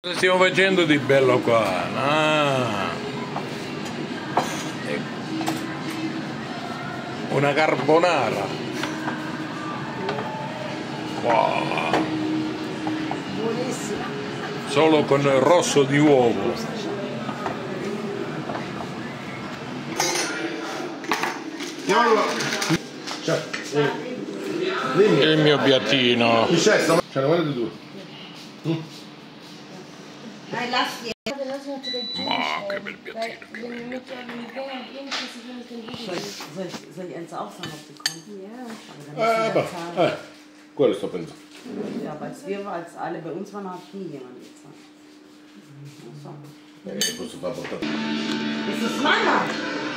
Cosa stiamo facendo di bello qua? Ah. Una carbonara. Wow. Buonissima. Solo con il rosso di uovo. Il mio piattino. C'è una guarda di due. Dai, lasci. Ma che bel piattino, che bel piattino. Soll ich eins aufsagen, ob die kommen? Quello sto pensando. Ja, aber als alle bei uns waren, hat nie jemand gezahlt. Posso far portare. Ist das Mama?